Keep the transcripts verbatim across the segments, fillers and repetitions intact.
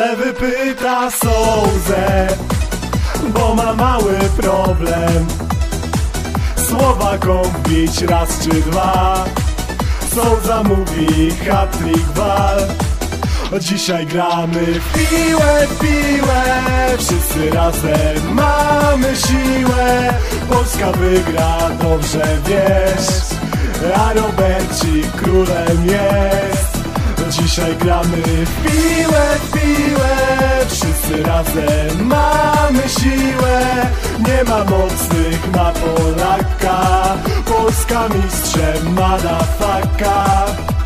Lewy pyta Sołzę, bo ma mały problem. Słowak wbić raz czy dwa. Sołza mówi hat-trick wal. Dzisiaj gramy w piłę, w piłę. Wszyscy razem mamy siłę. Polska wygra, dobrze wiesz, a Robercik królem jest. Dzisiaj gramy w piłę, w piłę. Wszyscy razem mamy siłę. Nie ma mocnych na Polaka. Polska mistrzem madafaka.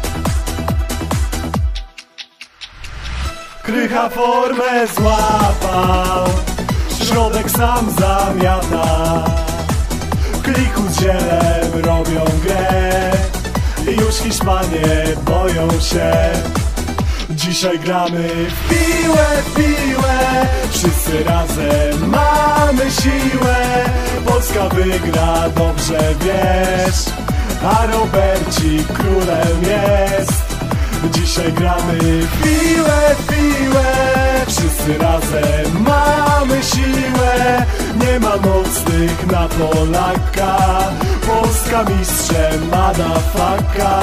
Krycha formę złapał, środek sam zamiata. Kliku z zielem robią grę i już Hiszpanie boją się. Dzisiaj gramy w piłę, w piłę. Wszyscy razem mamy siłę. Polska wygra, dobrze wiesz, a Robercik królem jest. Dzisiaj gramy w piłę, w piłę. Wszyscy razem mamy siłę. Nie ma mocnych na Polaka. Polska mistrzem madafaka.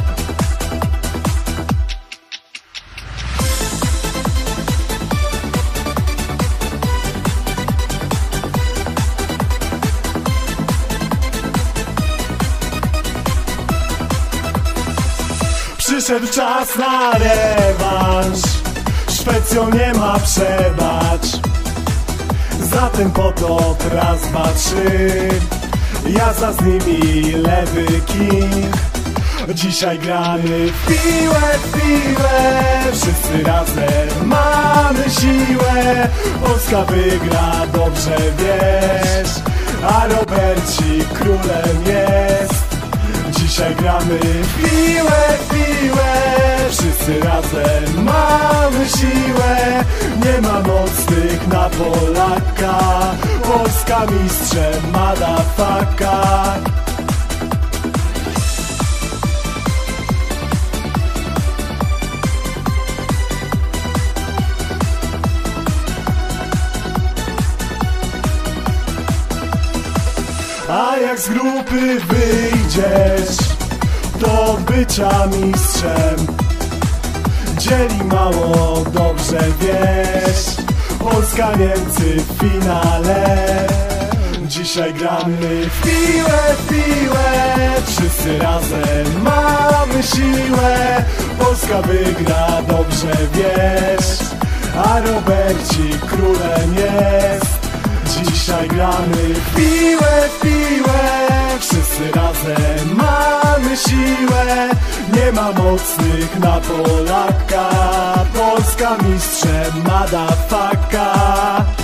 Przyszedł czas na rewanż. Szwecją nie ma przebacz. Zatem potop raz, dwa, trzy. Jazda z nimi lewy king. Dzisiaj gramy w piłę, w piłę. Wszyscy razem mamy siłę. Polska wygra, dobrze wiesz, a Robercik królem jest. Dzisiaj gramy w piłę, w piłę. Wszyscy razem mamy siłę. Nie ma mocnych na Polaka. Polska mistrzem madafaka. A jak z grupy wyjdziesz, to od bycia mistrzem dzieli mało, dobrze wiesz. Polska, Niemcy w finale. Dzisiaj gramy w piłę, w piłę. Wszyscy razem mamy siłę. Polska wygra, dobrze wiesz, a Robercik królem jest. Dzisiaj gramy w piłę, w piłę. Wszyscy razem mamy siłę. Nie ma mocnych na Polaka. Polska mistrzem madafaka.